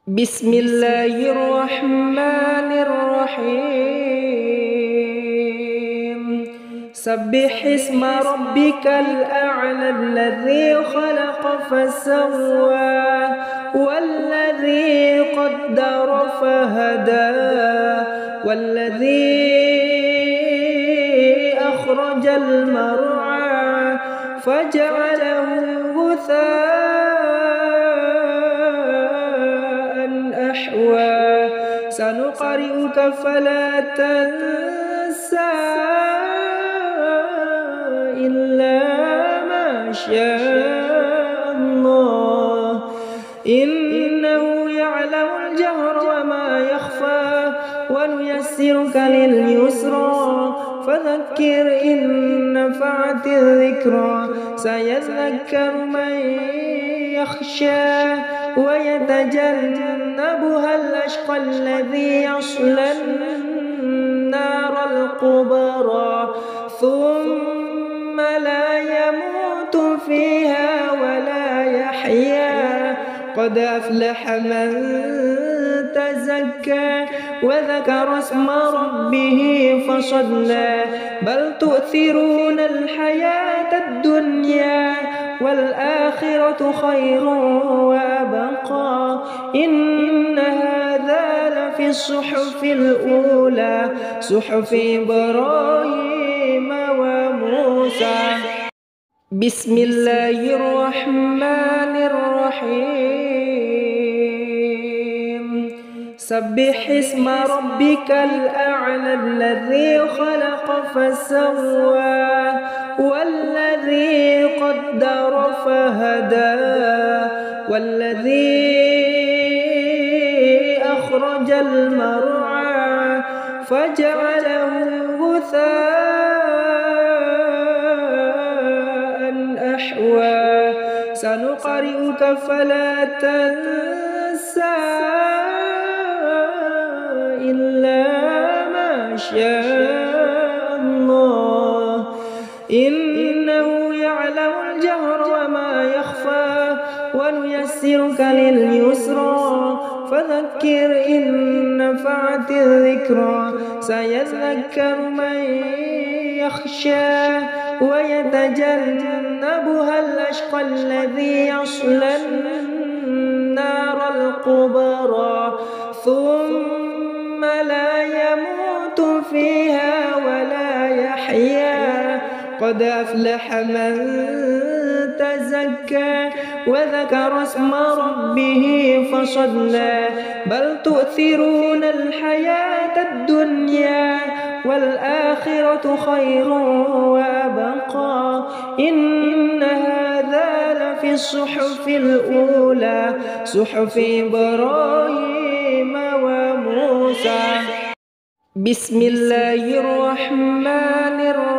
بسم الله الرحمن الرحيم. سبح اسم ربك الأعلى الذي خلق فسوى والذي قدر فهدى والذي أخرج المرعى فجعله غثاء أحوى. سنقرئك فلا تنسى إلا ما شاء الله إنه يعلم الجهر وما يخفى ونيسرك لليسرى فذكر إن نفعت الذكرى سيذكر من يخشى ويتجنبها الأشقى الذي يصلى النار الكبرى ثم لا يموت فيها ولا يحيا. قد أفلح من تزكى وذكر اسم ربه فصلى بل تؤثرون الحياة الدنيا والآخرة خير وأبقى إن هذا لفي الصحف الأولى صحف إبراهيم وموسى. بسم الله الرحمن الرحيم. سبح اسم ربك الأعلى الذي خلق فسوى والذي قدر فهدى والذي أخرج المرعى فجعله غثاء أحوى. سنقرئك فلا تنسى إلا ما شاء الله إنه يعلم الجهر وما يخفى ونيسرك لليسرى فذكر إن نفعت الذكرى سيذكر من يخشى ويتجنبها الأشقى الذي يصلى النار الكبرى ثم لا يموت فيها ولا يحيا. قد أفلح من تزكى وذكر اسم ربه فصلى بل تؤثرون الحياة الدنيا والآخرة خير وأبقى إن هذا لفي الصحف الأولى صحف إبراهيم وموسى. بسم الله الرحمن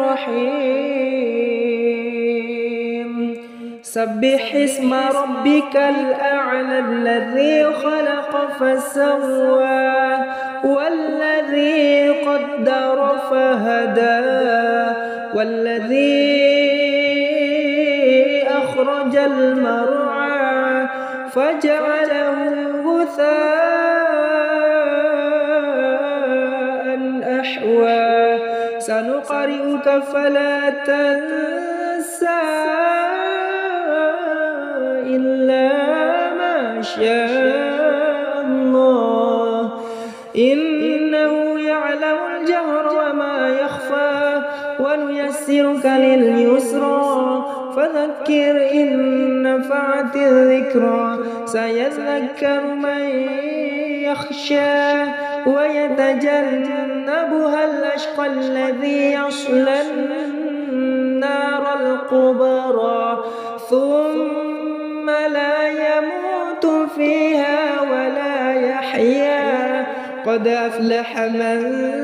الرحيم. سبح اسم ربك الأعلى الذي خلق فسوى والذي قدر فهدى والذي أخرج المرعى فجعله غثاء أحوى. سنقرئك فلا تنسى إلا ما شاء الله إنه يعلم الجهر وما يخفى ونيسرك لليسرى فذكر إن نفعت الذكرى سيذكر من يخشى ويتجنبها الأشقى الذي يصلى النار الكبرى ثم لا يموت فيها ولا يحيا. قد أفلح من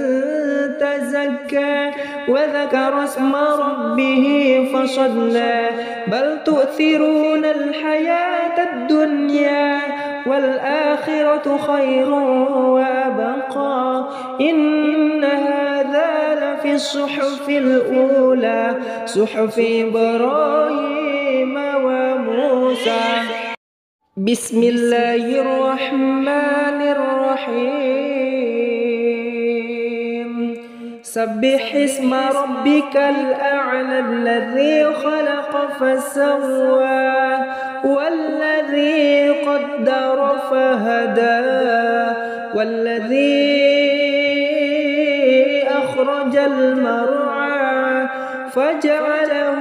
تزكى وذكر اسم ربه فصلى بل تؤثرون الحياة الدنيا والآخرة خير وأبقى إن هذا لفي الصحف الأولى صحف إبراهيم وموسى. بسم الله الرحمن الرحيم سبح اسم ربك الأعلى الذي خلق فسوى والذي قدر فهدى والذي أخرج المرعى فجعله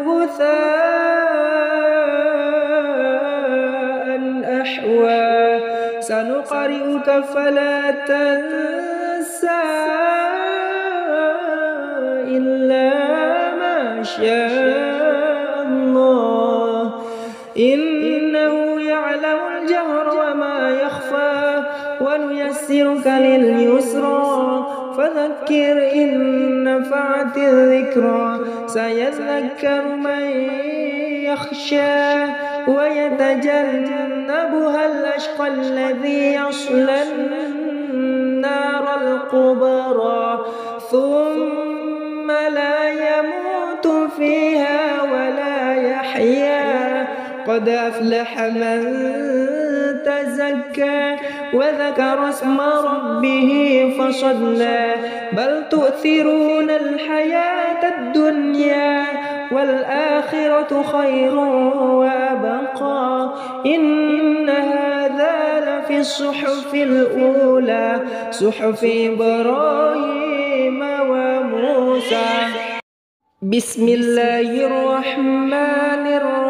غثاء أحوى سنقرئك فلا تنسى إلا ما شاء الله إنه يعلم الجهر وما يخفى ونيسرك لليسرى فذكر إن نفعت الذكرى سيذكر من يخشى ويتجنبها الأشقى الذي يصلى النار الكبرى ثم لا يموت فيها ولا يحيا قد أفلح من تزكى وذكر اسم ربه فصلى بل تؤثرون الحياة الدنيا والآخرة خير وأبقى إن هذا لفي الصحف الأولى صحف إبراهيم وموسى بسم الله الرحمن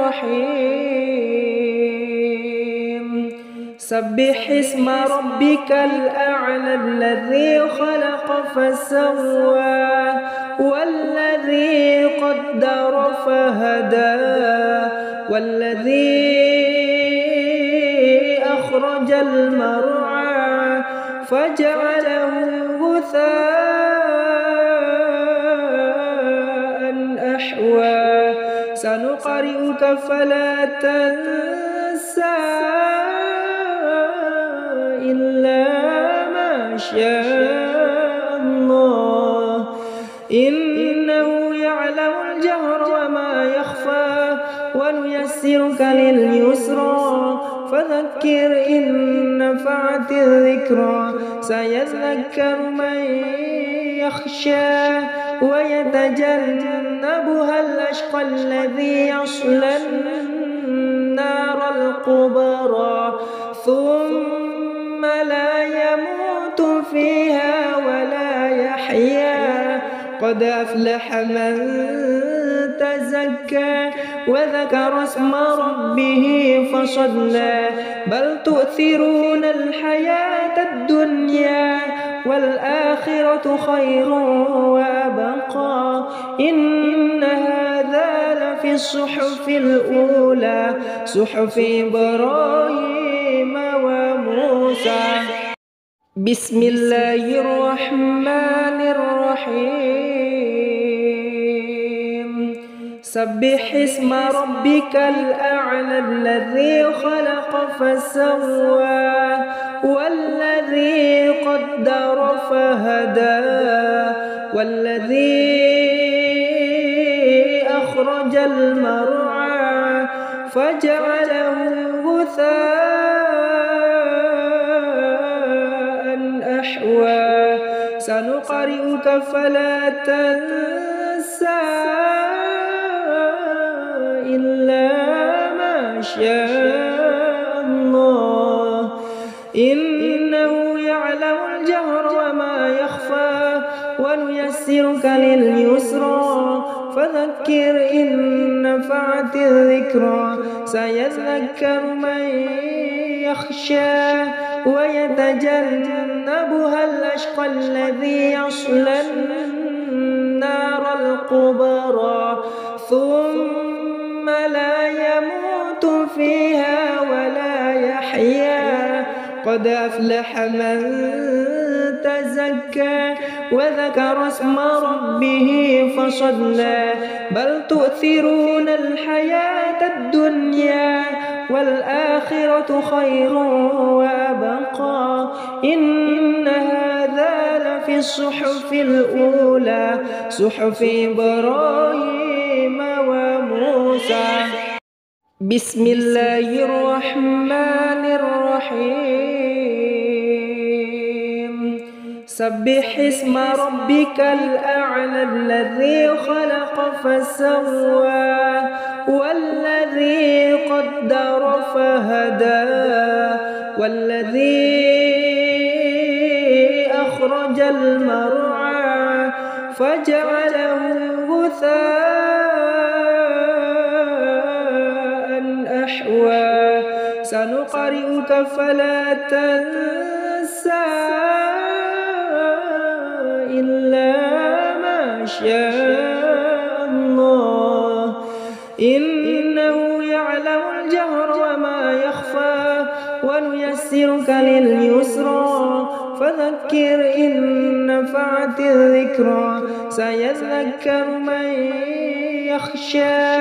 الرحيم سبح اسم ربك الأعلى الذي خلق فسوى والذي قدر فهدى والذي أخرج المرعى فجعله غثاء أحوى سنقرئك فلا تنسى إلا ما شاء الله إنه يعلم الجهر وما يخفى ونيسرك لليسرى فذكر إن نفعت الذكرى سيذكر من يخشى ويتجنبها الأشقى الذي يصلى النار الكبرى ثم لا يموت فيها ولا يحيا قد أفلح من تزكى وذكر اسم ربه فصلى بل تؤثرون الحياة الدنيا والآخرة خير وأبقى إن هذا لفي الصحف الأولى صحف إبراهيم وموسى بسم الله الرحمن الرحيم سبح اسم ربك الأعلى الذي خلق فسوى والذي قدر فهدى والذي أخرج المرعى فجعله غثاء أحوى سنقرئك فلا تنسى إلا ما شاء الله إنه يعلم الجهر وما يخفى ونيسرك لليسرى فذكر إن نفعت الذكرى سيذكر من يخشى ويتجنبها الأشقى الذي يصلى النار الكبرى ثم لا يموت فيها ولا يحيا قد أفلح من تزكى وذكر اسم ربه فصلى بل تؤثرون الحياة الدنيا والآخرة خير وأبقى إن هذا لفي الصحف الأولى صحف إبراهيم وموسى بسم الله الرحمن الرحيم سبح اسم ربك الأعلى الذي خلق فسوى والذي قدر فهدى والذي أخرج المرعى فجعله غثاء أحوى سنقرئك فلا تنسى إلا ما شاء الله إنه يعلم الجهر وما يخفى ونيسرك لليسرى فذكر إن نفعت الذكرى سيذكر من يخشى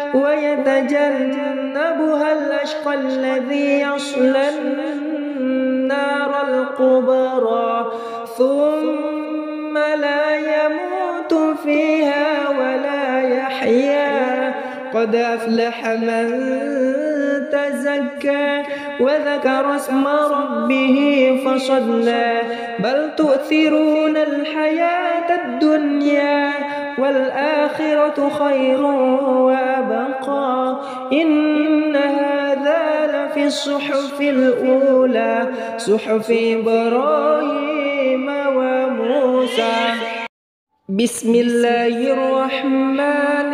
ويتجنبها الأشقى الذي يصلى النار الكبرى ثم لا يموت فيها ولا يحيا قد أفلح من تزكى وذكر اسم ربه فصلى بل تؤثرون الحياة الدنيا والآخرة خير وأبقى إن هذا لفي الصحف الأولى صحف إبراهيم وموسى بسم الله الرحمن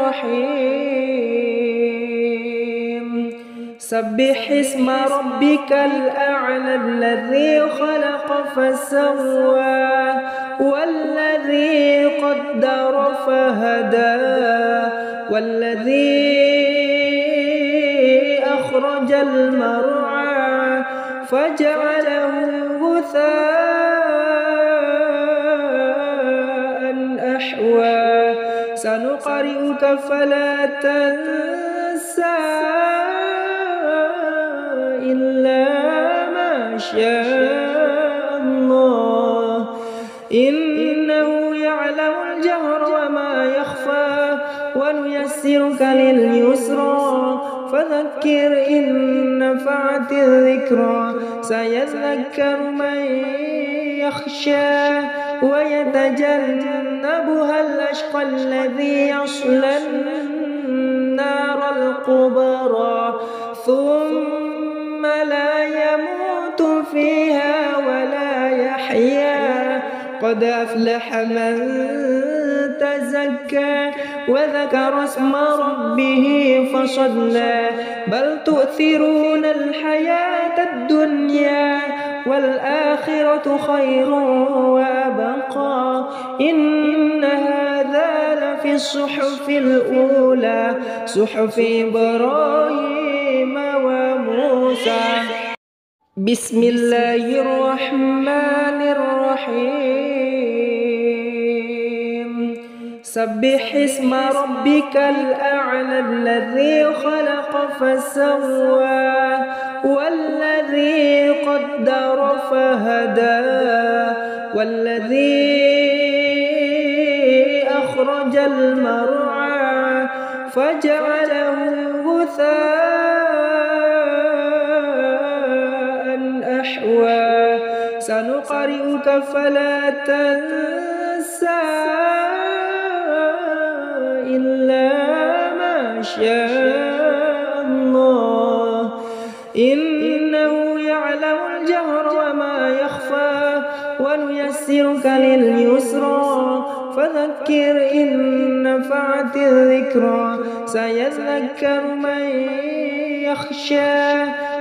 الرحيم سبح اسم ربك الأعلى الذي خلق فسوى والذي قدر فهدى والذي أخرج المرعى فجعله غثاء أحوى سنقرئك فلا تنسى إلا ما شاء الله إنه يعلم الجهر وما يخفى ونيسرك لليسرى فذكر إن نفعت الذكرى سيذكر من يخشى ويتجنبها الأشقى الذي يصلى النار الكبرى ثم لا يموت فيها ولا يحيا قد أفلح من تزكى وذكر اسم ربه فصلى بل تؤثرون الحياة الدنيا والآخرة خير وأبقى إن هذا لفي الصحف الأولى صحف إبراهيم وموسى بسم الله الرحمن الرحيم سبح اسم ربك الأعلى الذي خلق فسوى والذي قدر فهدى والذي أخرج المرعى فجعله غثاء أحوى سنقرئك فلا تنسى إلا ما شاء الله إنه يعلم الجهر وما يخفى ونيسرك لليسرى فذكر إن نفعت الذكرى سيذكر من يخشى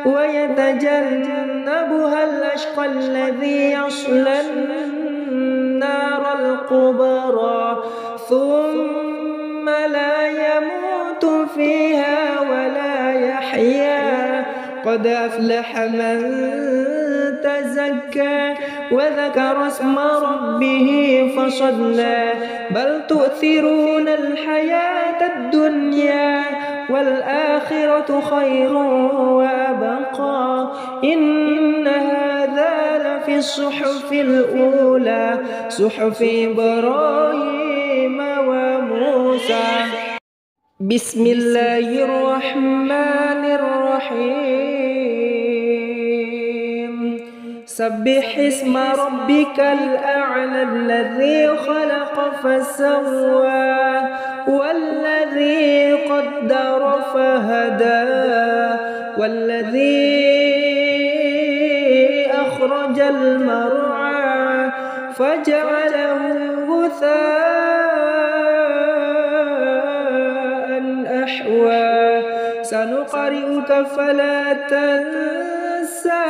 ويتجنبها الأشقى الذي يصلى النار الكبرى ثم لا يموت فيها ولا يحيا قد أفلح من تزكى وذكر اسم ربه فصلى بل تؤثرون الحياة الدنيا والآخرة خير وأبقى إن هذا لفي الصحف الأولى صحف إبراهيم وموسى بسم الله الرحمن الرحيم سبح اسم ربك الأعلى الذي خلق فسوى والذي قدر فهدى والذي أخرج المرعى فجعله غثاء أحوى سنقرئك فلا تنسى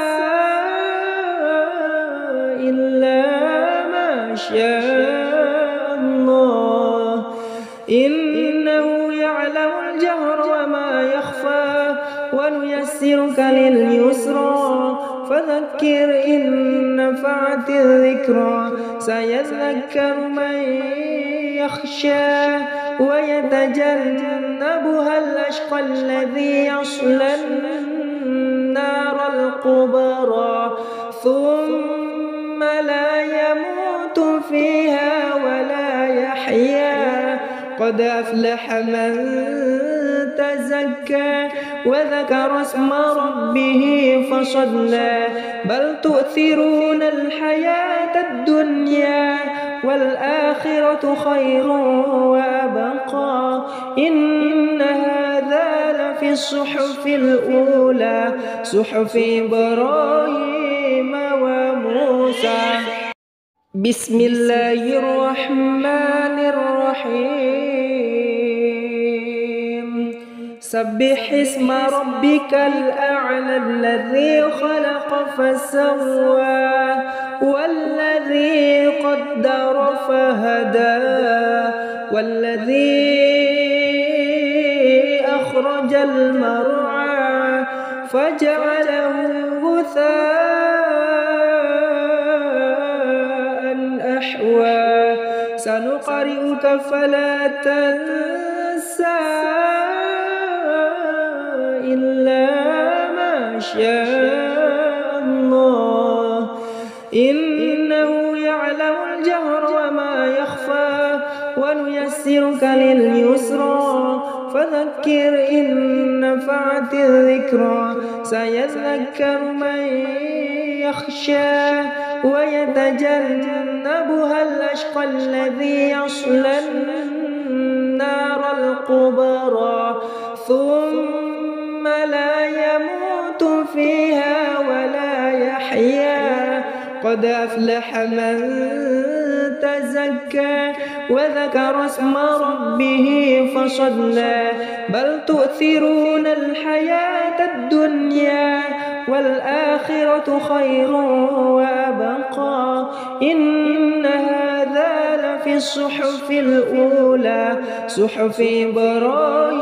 إلا ما شاء الله إنه يعلم الجهر وما يخفى ونيسرك لليسرى فذكر إن نفعت الذكرى سيذكر من يخشى ويتجنبها الأشقى الذي يصلى النار الكبرى ثم لا يموت فيها ولا يحيا قد أفلح من تزكى وذكر اسم ربه فصلى بل تؤثرون الحياة الدنيا والآخرة خير وأبقى إن هذا لفي الصحف الأولى صحف إبراهيم وموسى بسم الله الرحمن الرحيم سبح اسم ربك الأعلى الذي خلق فسوى والذي قدر فهدى والذي أخرج المرعى فجعله غثاء أحوى سنقرئك فلا تنسى إلا ما شاء الله إنه يعلم الجهر وما يخفى ونيسرك لليسرى فذكر إن نفعت الذكرى سيذكر من يخشى ويتجنبها الأشقى الذي يصلى النار الكبرى ثم لا يموت فيها ولا يحيا قد أفلح من تزكى وذكر اسم ربه فصلى بل تؤثرون الحياة الدنيا والآخرة خير وأبقى إن هذا لفي الصحف الأولى صحف إبراهيم